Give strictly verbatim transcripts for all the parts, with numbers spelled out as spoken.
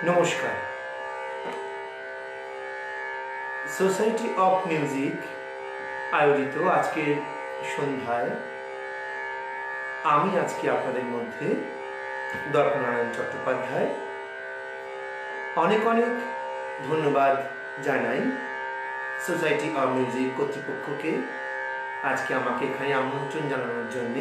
নমস্কার। Society of music আয়োজিত আজকের সন্ধ্যায় আমি আজকে আপনাদের মধ্যে দর্পনারায়ণ চট্টোপাধ্যায় অনেক অনেক ধন্যবাদ জানাই সোসাইটি অফ মিউজিক কর্তৃপক্ষকে আজকে আমাকে এখানে আমন্ত্রণ জানানোর জন্য।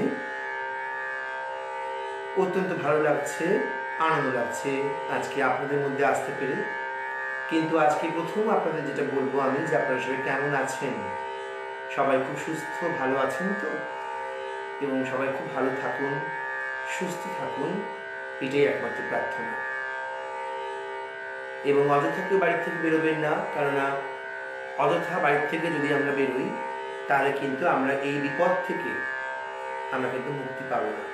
অত্যন্ত ভালো লাগছে, আনন্দ লাগছে আজকে আপনাদের মধ্যে আসতে পেরে। কিন্তু আজকে প্রথম আপনাদের যেটা বলবো আমি যে আপনারা সবাই কেমন আছেন, সবাই খুব সুস্থ ভালো আছেন তো, এবং সবাই খুব ভালো থাকুন, সুস্থ থাকুন, এটাই একমাত্র প্রার্থনা। এবং অযথা কেউ বাড়ির থেকে বেরোবেন না, কেননা অযথা বাড়ির থেকে যদি আমরা বেরোই তাহলে কিন্তু আমরা এই বিপদ থেকে আমরা কিন্তু মুক্তি পাবো না।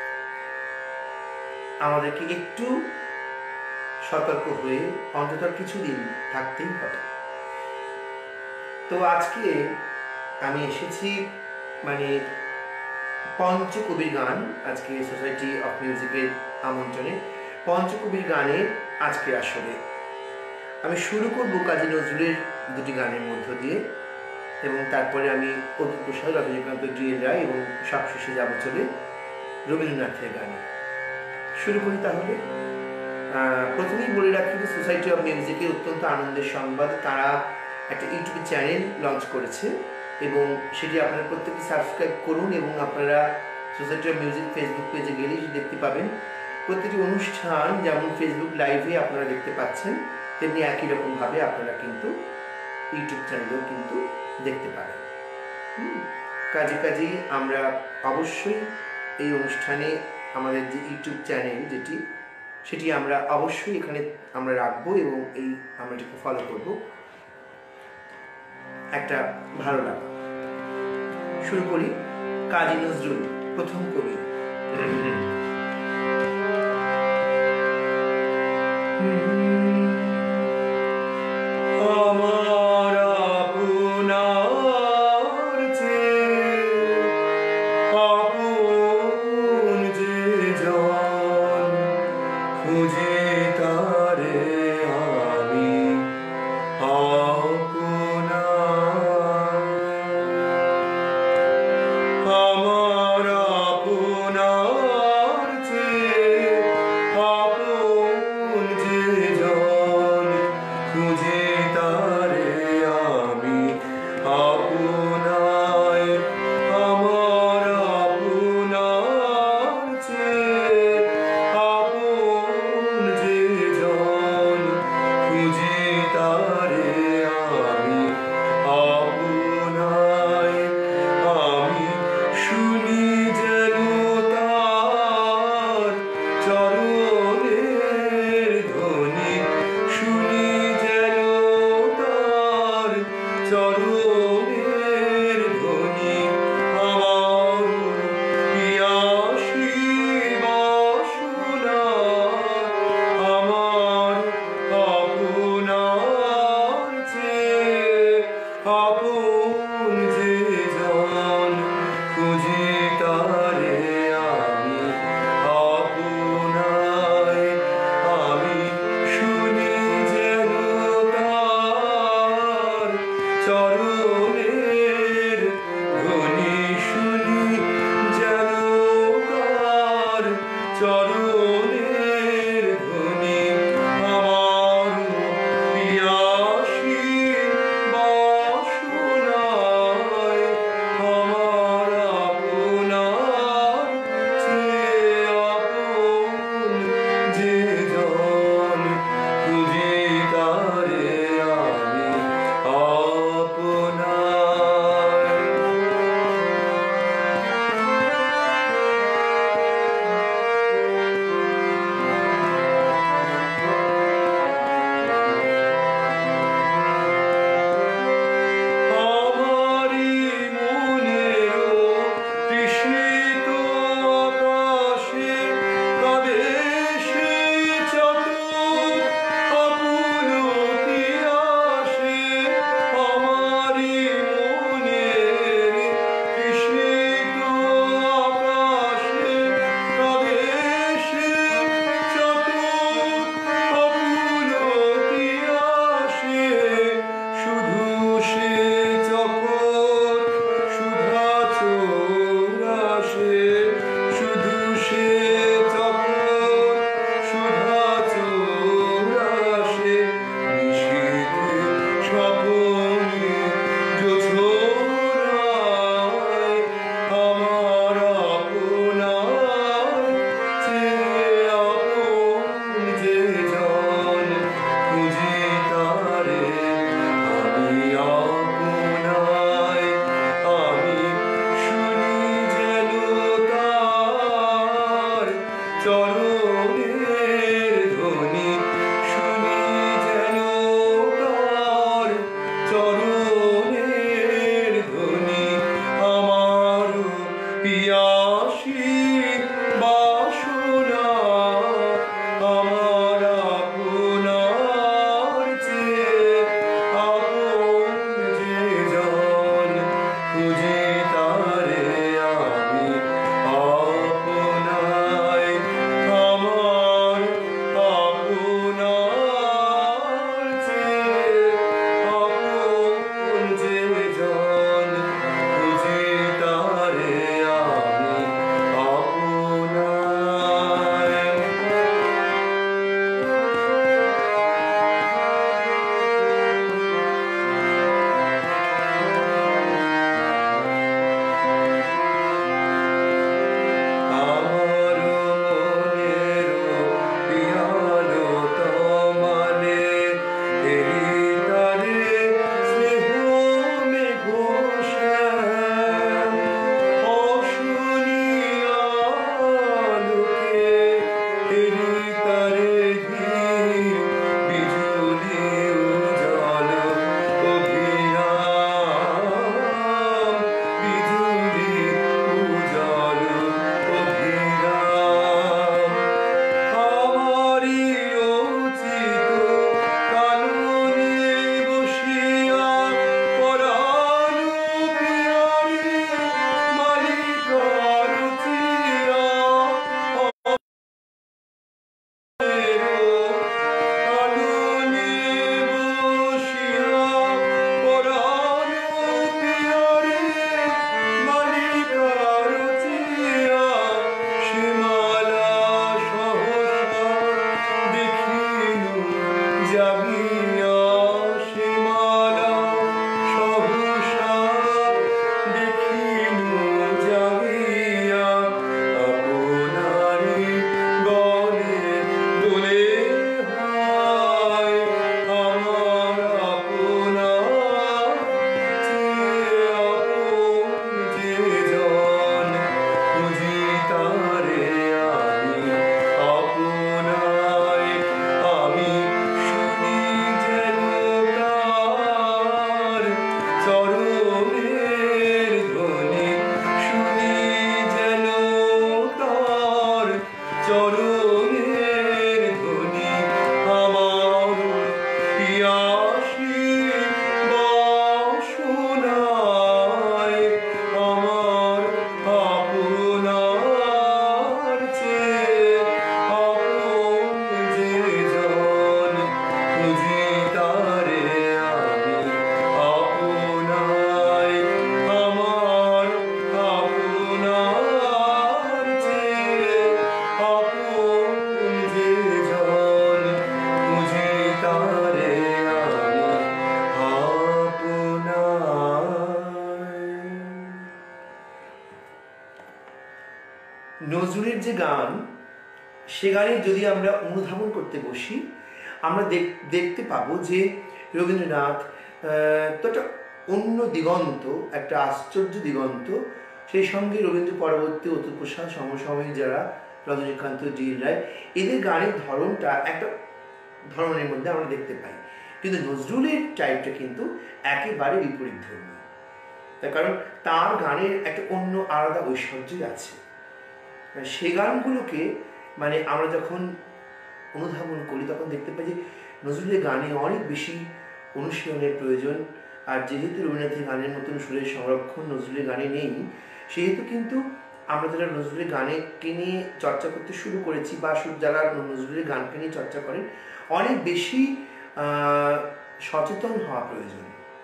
আমাদেরকে একটু সতর্ক হয়ে অন্তত কিছুদিন থাকতেই হবে। তো আজকে আমি এসেছি মানে পঞ্চকবির গান, আজকে সোসাইটি অফ মিউজিকের আমন্ত্রণে পঞ্চকবির গানে আজকে আসলে আমি শুরু করবো কাজী নজরুলের দুটি গানের মধ্য দিয়ে, এবং তারপরে আমি অতুল প্রসাদ, রজনীকান্ত, ডিএল রায় এবং সবশেষে যাবো চলে রবীন্দ্রনাথের গানে। শুরু করি তাহলে। প্রথমেই বলে রাখি যে সোসাইটি অফ মিউজিকের অত্যন্ত আনন্দের সংবাদ, তারা একটা ইউটিউব চ্যানেল লঞ্চ করেছে এবং সেটি আপনারা প্রত্যেকে সাবস্ক্রাইব করুন। এবং আপনারা সোসাইটি অফ মিউজিক ফেসবুক পেজে গেলেই দেখতে পাবেন প্রত্যেকটি অনুষ্ঠান যেমন ফেসবুক লাইভে আপনারা দেখতে পাচ্ছেন, তেমনি একই রকমভাবে আপনারা কিন্তু ইউটিউব চ্যানেলেও কিন্তু দেখতে পাবেন। হুম কাজে কাজেই আমরা অবশ্যই এই অনুষ্ঠানে আমাদের যে ইউটিউব চ্যানেল যেটি সেটি আমরা অবশ্যই এখানে আমরা রাখবো এবং এই আমরা এটাকে ফলো করবো। একটা ভালো লাগা। শুরু করি কাজী নজরুল, প্রথম কবি। Thank you. নজরুলের যে গান, সে গানের যদি আমরা অনুধাবন করতে বসি, আমরা দেখতে পাবো যে রবীন্দ্রনাথ তো একটা অন্য দিগন্ত, একটা আশ্চর্য দিগন্ত। সেই সঙ্গে রবীন্দ্র পরবর্তী অতুল প্রসাদ, সমসাময়িক যারা রজনীকান্ত, জি রায়, এদের গানের ধরনটা একটা ধরনের মধ্যে আমরা দেখতে পাই। কিন্তু নজরুলের টাইপটা কিন্তু একেবারে বিপরীত ধর্মী। তার কারণ তার গানের একটা অন্য আলাদা ঐশ্বর্যই আছে। সে গানগুলোকে মানে আমরা যখন অনুধাবন করি তখন দেখতে পাই যে নজরুলের গানে অনেক বেশি অনুশীলনের প্রয়োজন। আর যেহেতু রবীন্দ্রনাথের গানের মতন সুরের সংরক্ষণ নজরুলের গানে নেই, সেহেতু কিন্তু আমরা যারা নজরুলের গানকে নিয়ে চর্চা করতে শুরু করেছি বা যারা নজরুলের গানকে নিয়ে চর্চা করেন, অনেক বেশি সচেতন হওয়া প্রয়োজন।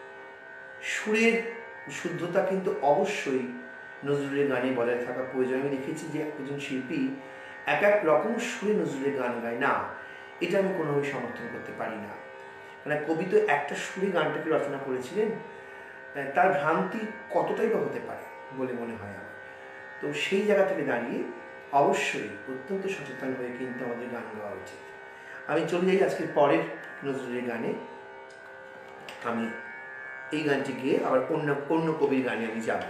সুরের শুদ্ধতা কিন্তু অবশ্যই নজরুলের গানে বজায় থাকা প্রয়োজন। আমি দেখেছি যে একজন শিল্পী এক এক রকম সুরে নজরুলের গান গায় না, এটা আমি কোনোভাবে সমর্থন করতে পারি না। মানে কবি তো একটা সুরে গানটাকে রচনা করেছিলেন, তার ভ্রান্তি কতটাই বা হতে পারে বলে মনে হয় আমার। তো সেই জায়গা থেকে দাঁড়িয়ে অবশ্যই অত্যন্ত সচেতন হয়ে কিন্তু আমাদের গান গাওয়া উচিত। আমি চলে যাই আজকের পরের নজরুলের গানে। আমি এই গানটি গিয়ে আবার অন্য অন্য কবির গানে আমি যাব।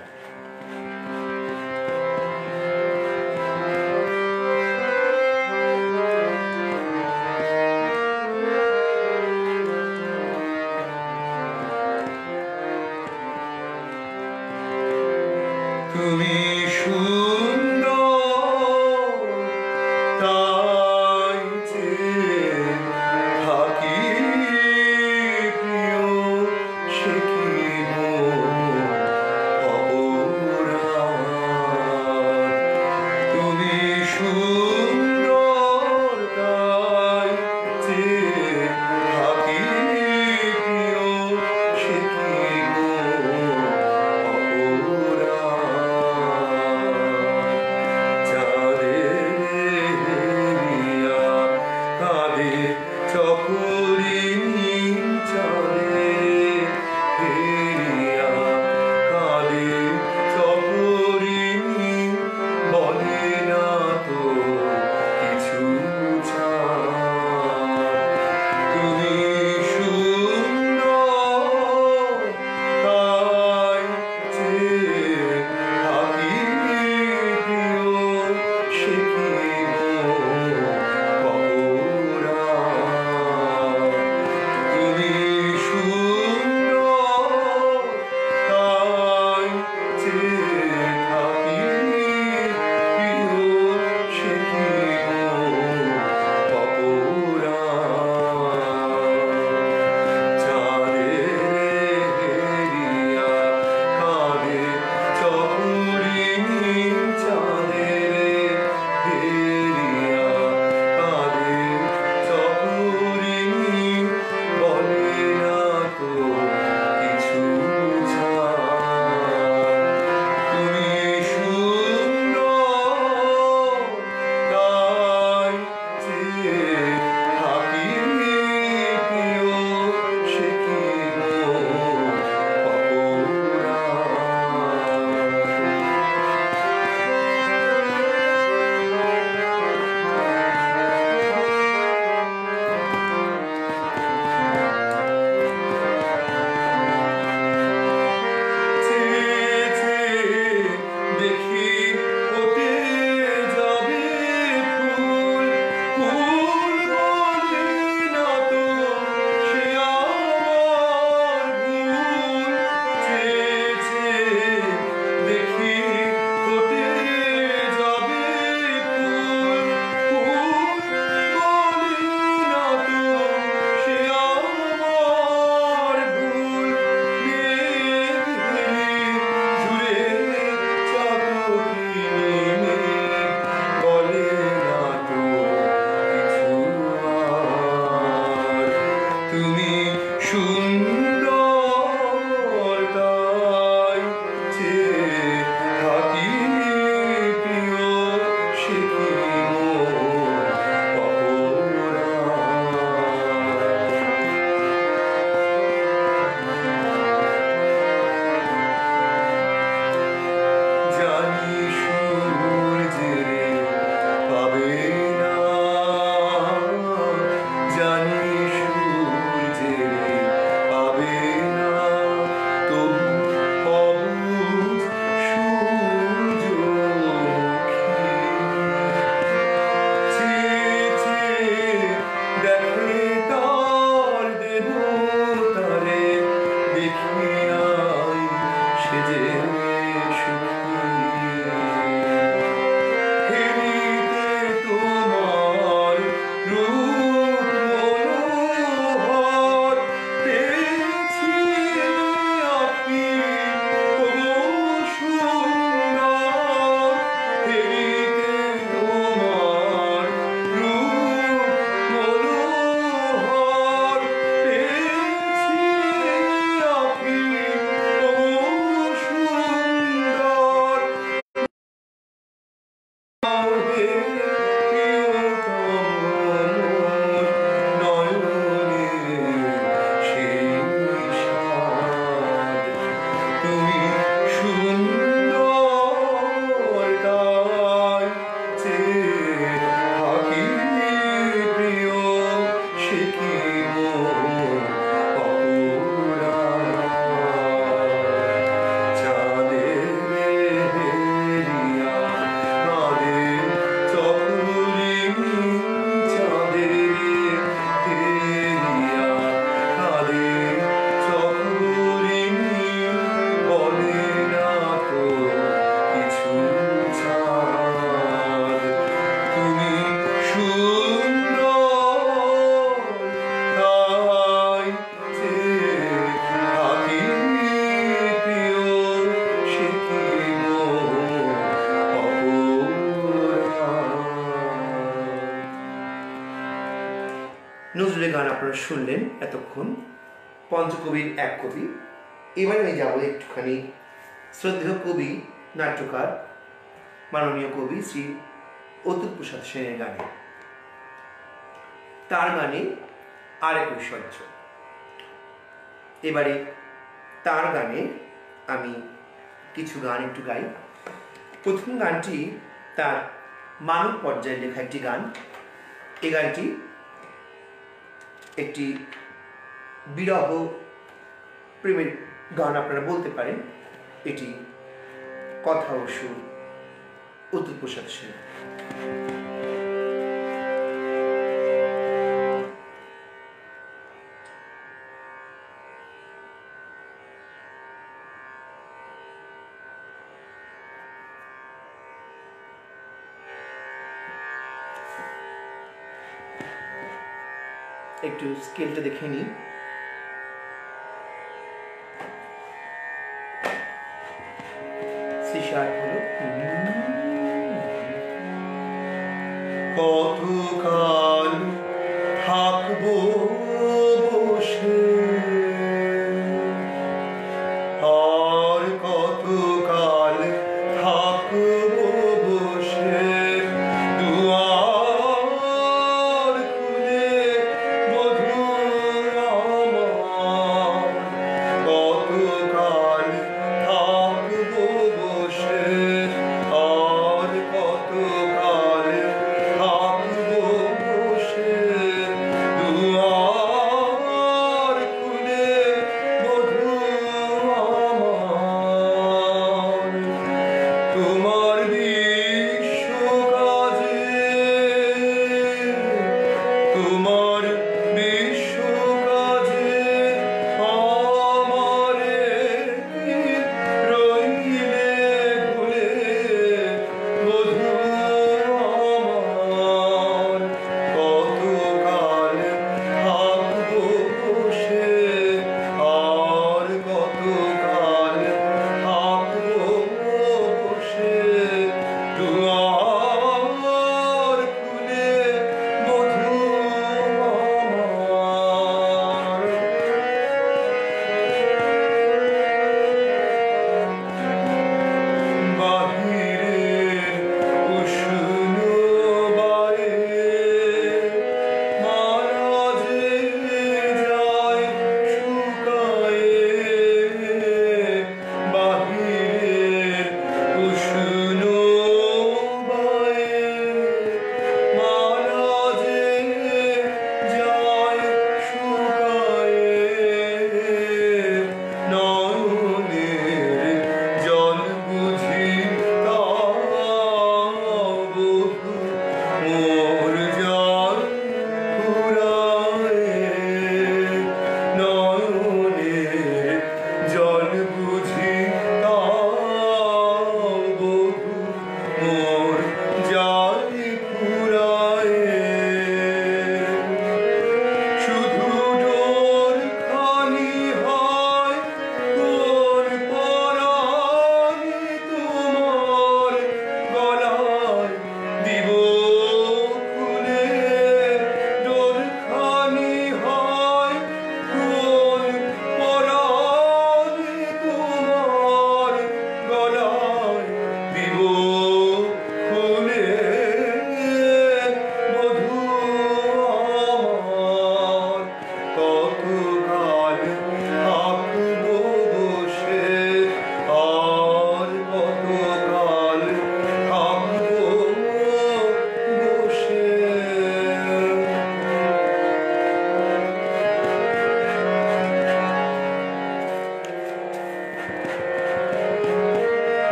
নজরুলের গান আপনারা শুনলেন এতক্ষণ, পঞ্চকবির এক কবি। এবার আমি যাবো একটুখানি শ্রদ্ধেয় কবি, নাট্যকার, মাননীয় কবি শ্রী অতুল প্রসাদ সেনের গানে। তার গানে আরেক ঐশ্বর্য। এবারে তার গানে আমি কিছু গান একটু গাই। প্রথম গানটি তার মানব পর্যায়ে লেখা একটি গান। এই গানটি একটি বিরহ প্রেমের গান আপনারা বলতে পারেন। এটি কথা ও সুর অতুল প্রসাদ সেন। একটু স্কেলটা দেখে নিই। কতকাল থাকবো বসে, আর কতকাল থাকবো বসে, দুয়ার খুলে মধুর আমার, কতকাল থাকবো বসে, আর কতকাল থাকবো বসে, দুয়ার খুলে মধুর আমার, তোমার বিশ্ব কাজে, তোমার বিশ্ব কাজে আমারে কি রইলে ভুলে, মধুর আমার, কতকাল থাকবো বসে, আর কতকাল থাকবো বসে, দুয়ার খুলে মধুর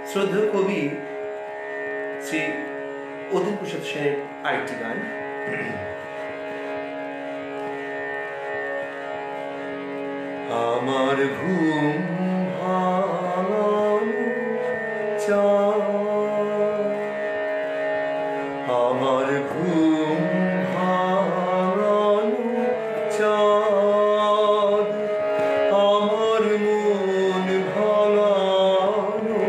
শ্রদ্ধেয় কবি শ্রী অতুল প্রসাদ সেনের আরেকটি গান। আমার ঘুম ভাঙানো চাঁদ, আমার ঘুম ভাঙানো চাঁদ, আমার মন ভাঙানো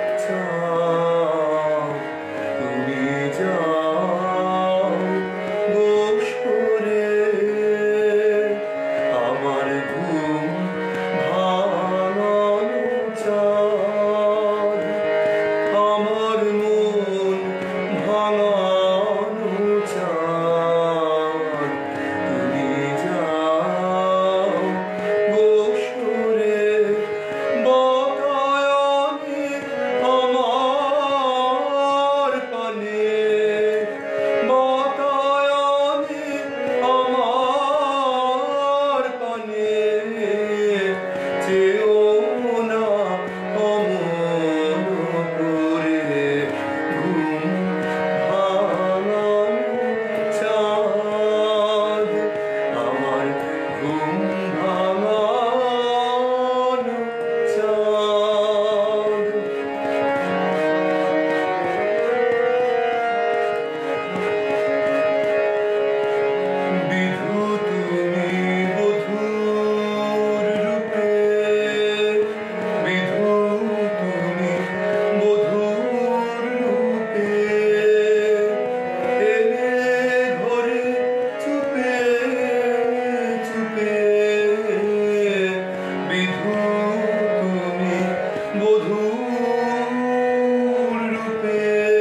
চাঁদ, তুমি যাও গো সরে। আমার ঘুম ভাঙানো চাঁদ, আমার মন ভাঙানো চাঁদ, তুমি যাও গো সরে। বাতায়নে আমার পানে, বাতায়নে আমার পানে, চেও না অমন করে। ঘুম ভাঙানো চাঁদ, আমার ঘুম ভাঙানো চাঁদ। বিধু তুমি বধূর রূপে, বিধু তুমি বধূর রূপে, এলে ঘরে চুপে চুপে। বিধু তুমি বধূর রূপে,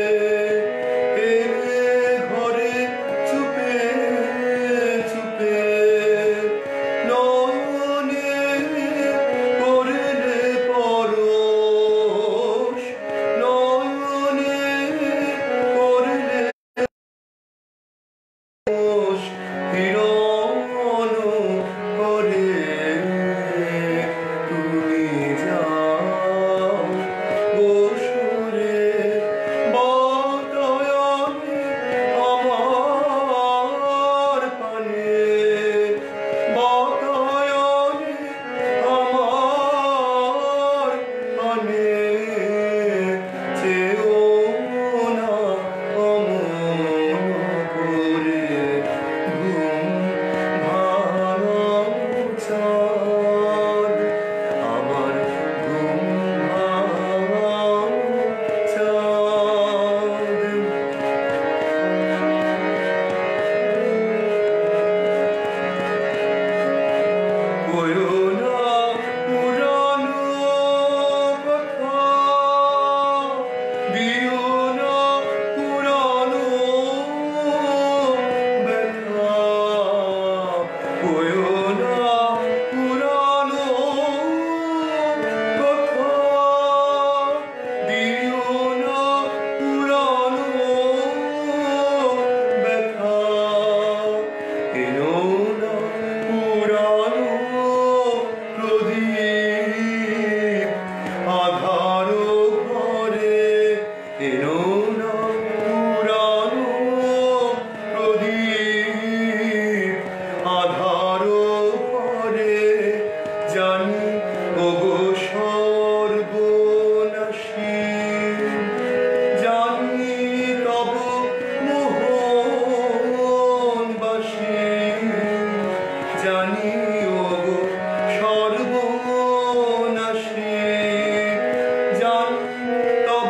এলে ঘরে চুপে চুপে। নয়নে করলে পরশ, নয়নে করলে পরশ, হিরণ করে। তুমি যাও গো সরে। বাতায়নে আমার পানে, বাতায়নে আমার পানে, চেও না অমন করে। ঘুম ভাঙানো চাঁদ, আমার ঘুম ভাঙানো চাঁদ। কইও না পুরানো কথা, দিও না পুরানো ব্যথা। কইও না পুরানো কথা, দিও না পুরানো ব্যথা। এনো না পুরানো প্রদীপ আধারো ঘরে, এনো না পুরানো প্রদীপ আধারো ঘরে। জানি ওগো সর্বনাশী, জানি তব মোহনবাসী, জানি ওগো সর্বনাশী, জানি তব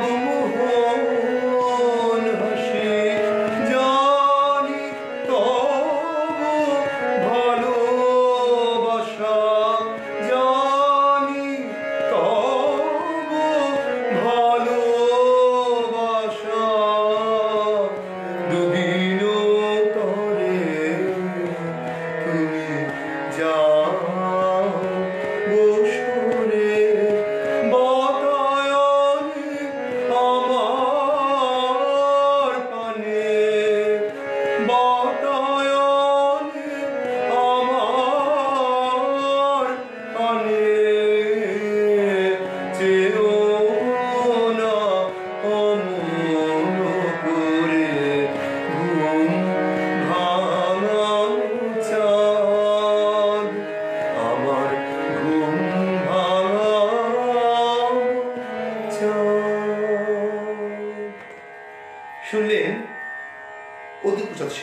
মোহন হাসি, জানি তব ভালোবাসা, জানি তব ভালোবাসা। দুদিন তরে তুমি যাও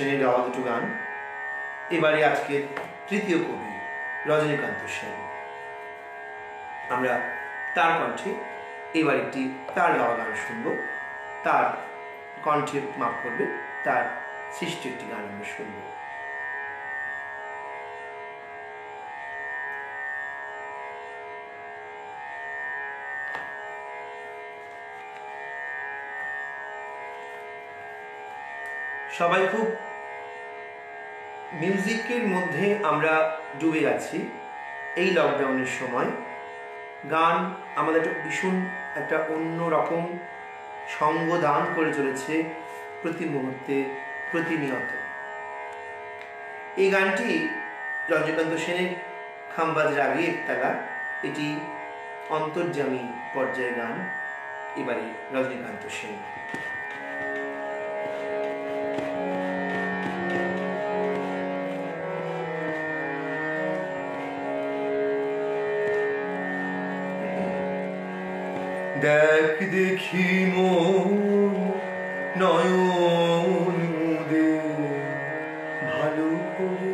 সেনের গাওয়া দুটো গান। এবারে আজকের তৃতীয় কবি রজনীকান্ত সেন, আমরা তার কণ্ঠে এবার একটি তার গাওয়া গান শুনব। তার কণ্ঠে মাফ করবে, তার সৃষ্টি একটি গান আমরা শুনব। সবাই খুব মিউজিকের মধ্যে আমরা ডুবে গেছি এই লকডাউনের সময়। গান আমাদের একটা ভীষণ একটা অন্য রকম সঙ্গ দান করে চলেছে প্রতি মুহূর্তে, প্রতিনিয়ত। এই গানটি রজনীকান্ত সেনের খামবাজ রাগে একতালা, এটি অন্তর্যামী পর্যায়ের গান। এবারে রজনীকান্ত সেন। দেখ দেখি মন নয়ন মুদে ভালো করে,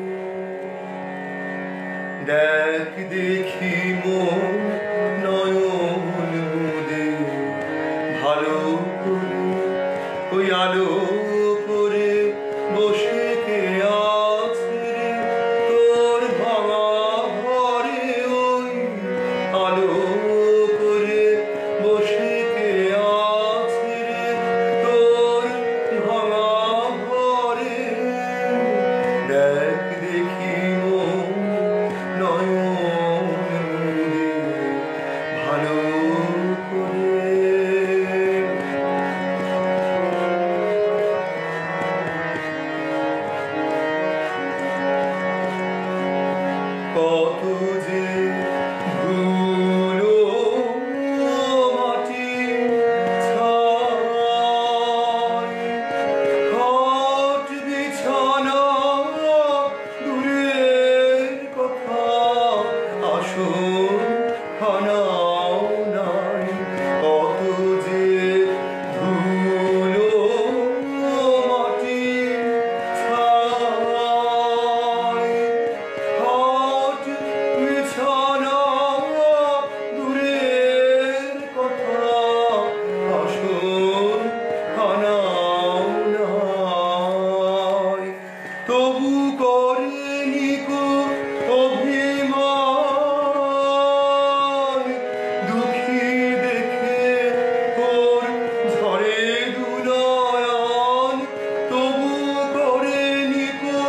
দেখ দেখি মন নয়ন মুদে ভালো করে, ওই আলো করে বসে কে আছে তোর ভাঙা ঘরে, ওই আলো কত যে ধুলো মাটি ছাই, খাট বিছানা দূরের কথা, আসন খানাও নাই। কত যে ধুলো মাটি ছাই, বিছানা দূরের কথা, আসন খানাও নাই। তবু করেনি কো অভিমান, দুঃখী দেখে ওর ঝরে দুনয়ন। তবু করেনি কো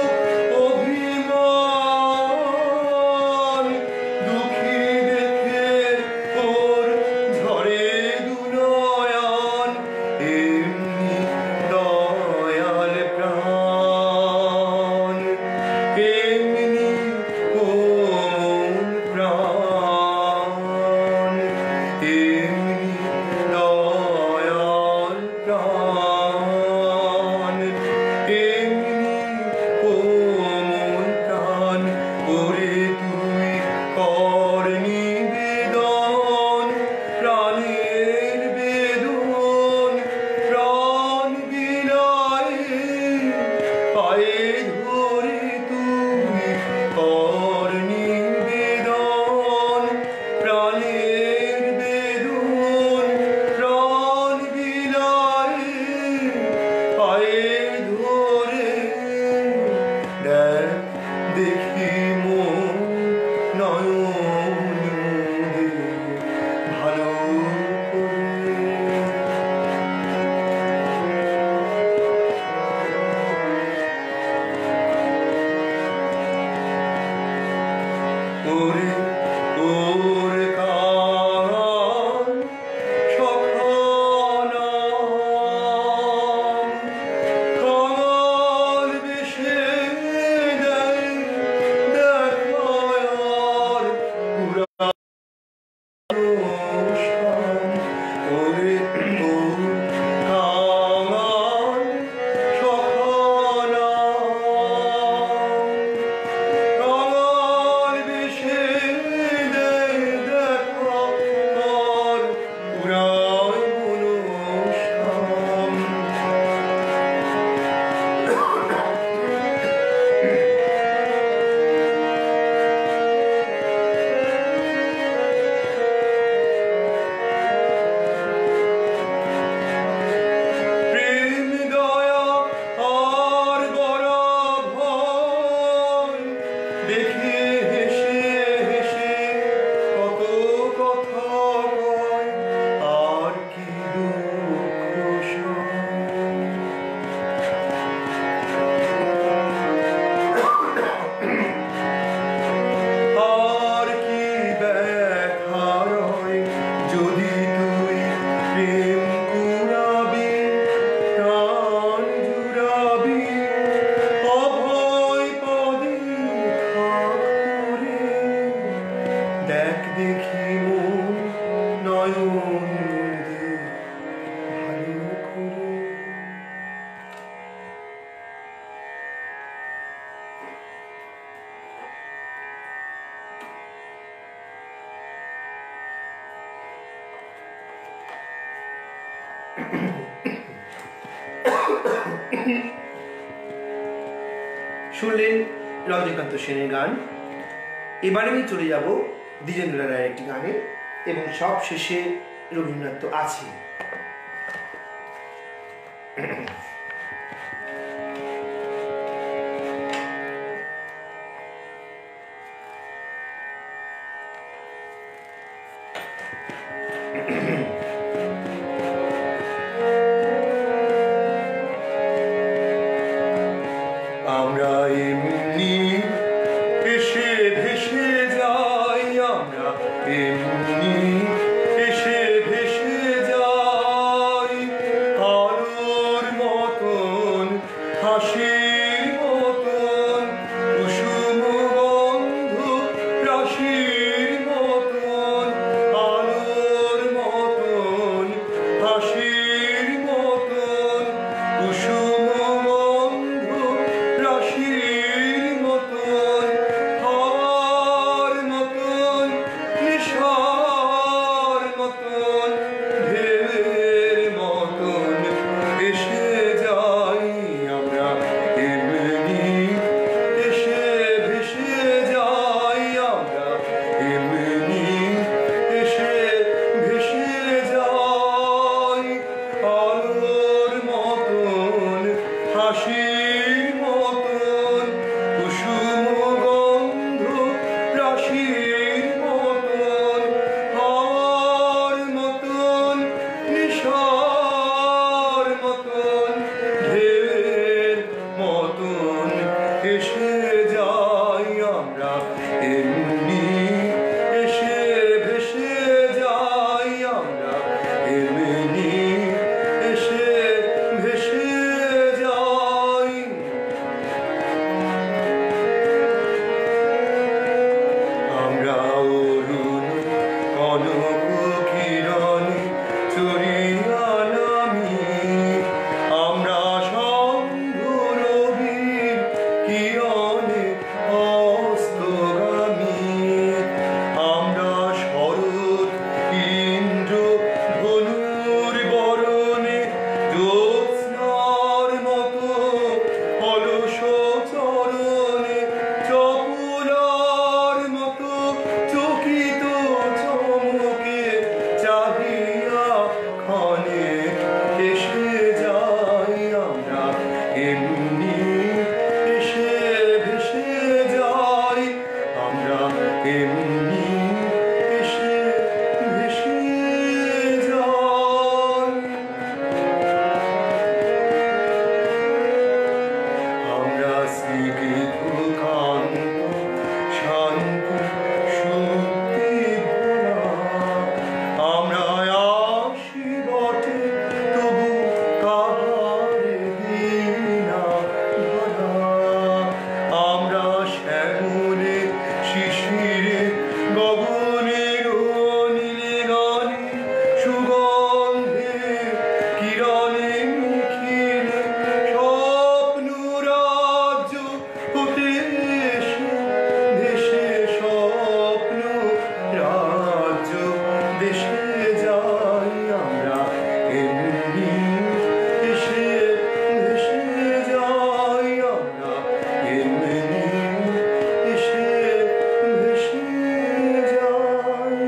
অভিমান, দুঃখী দেখে ওর ঝরে দুনয়ন। এমনি দয়াল প্রাণ, এমনি কোমল প্রাণ, এমনি দয়াল প্রাণ, এমনি কোমল প্রাণ। ওরে তুই কর নিবেদন প্রাণের বেদন, প্রাণ বিলায় পায়ে ধরে তুই কর নিবেদন প্রাণের বেদন, প্রাণ বিলায় পায়ে ধরে। দেখ দেখি মন নয়ন মুদে ভালো করে, ওরে ওর কান সখানা কাঙাল বেশে দেয় দেখায়ার পুরাণ। ওরে ওর কাঙাল সখানা কাঙাল বেশে দেখ দেখি মন নয়ন মুদে ভালো করে। শুনলেন রজনীকান্ত সেনের গান। এবারে আমি চলে যাব দ্বিজেন্দ্র রায়ের একটি গানে, এবং সব শেষে রবীন্দ্রনাথ তো আছে। আমরা এমনি এসে ভেসে যাই, আমরা এমনি এসে ভেসে যাই, আলোর মতন হাসির মতন কুসুম গন্ধ রাশির মতন, আলোর মতন হাসির মতন কুসুম গন্ধ রাশির মতন, হওয়ার মতন নিশার মতন ঢেউয়ের মতন এসে যাই, আমরা এমনি এসে ভেসে যাই, আমরা এমনি এসে ভেসে যাই, আলোর মতন হাসির মতন কুসুম গন্ধ রাশির মতন, হওয়ার মতন নিশার মতন ঢেউয়ের মতন এসে যাই, আমরা এমনি এসে ভেসে যাই, আমরা এমনি এসে ভেসে যাই। আমরা অরুণ কনক কিরণে চড়িয়া নামি, আমরা সন্ধ্যা রবির কিরণে অস্তগামী, আমরা শরৎ ইন্দ্র ধনুর বরণে জ্যোৎস্নার মতো অলস চরণে, চপলার মতো চকিত চমকে চাহিয়া ক্ষণে এসে যাই, আমরা এমনি এসে ভেসে যাই, আমরা এমনি এসে ভেসে যাই। আমরা স্নিগ্ধকান্ত শান্ত শুদ্ধি ভরা, আমরা আসি বটে তবু কাহারে দিনা ধরা, আমরা শ্যামলে শিশিরে গগনের নীলে গানে সুগন্ধে কিরণে নিখিলে স্বপ্ন রাজ্য হতে এসে ভেসে, স্বপ্ন রাজ্য দেশে যাই, আমরা এমনি এসে ভেসে যাই, আমরা এমনি এসে ভেসে যাই।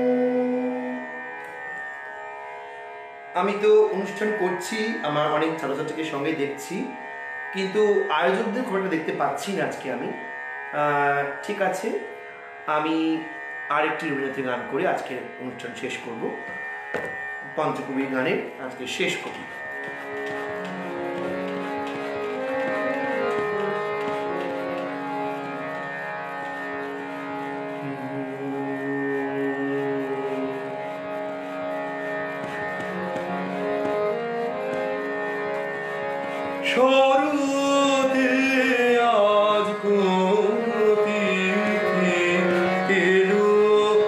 আমি তো অনুষ্ঠান করছি, আমার অনেক ছাত্রছাত্রীকে সঙ্গে দেখছি, কিন্তু আয়োজকদের খুব একটা দেখতে পাচ্ছি না আজকে আমি। আহ, ঠিক আছে, আমি আরেকটি রবীন্দ্রনাথের গান করে আজকের অনুষ্ঠান শেষ করব। পঞ্চকবির গানের আজকে শেষ কবি। শরতে আজ কোন তিথি এলো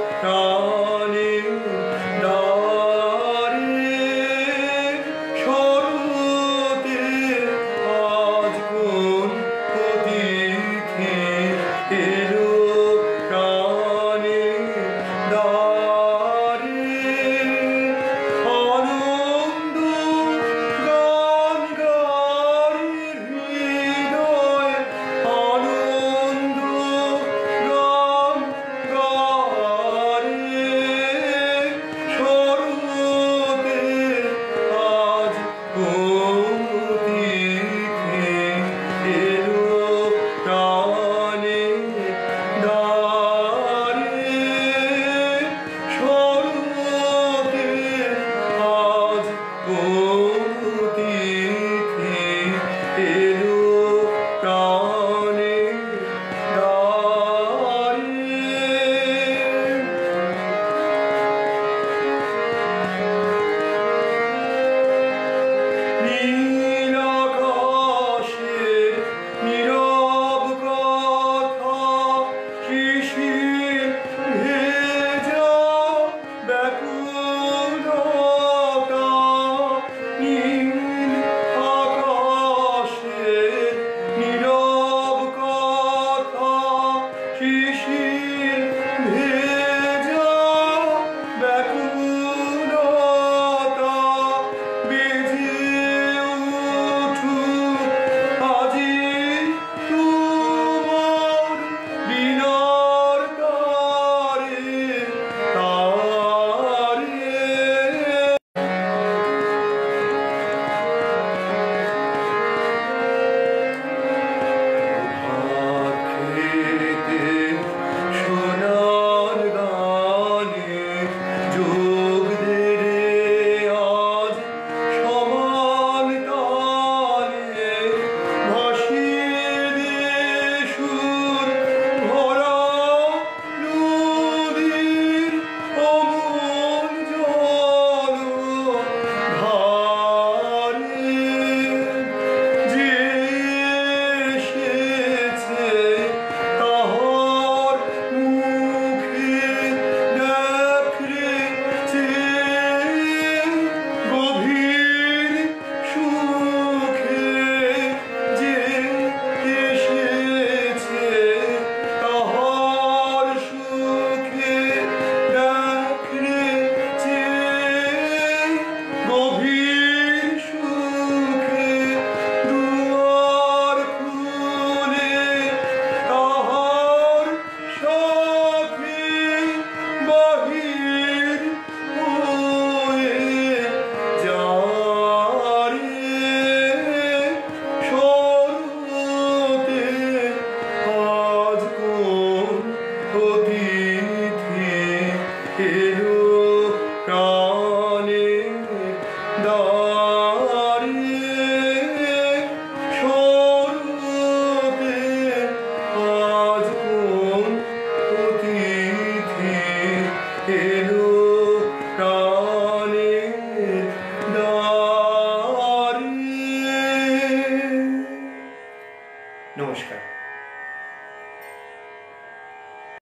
অতিথি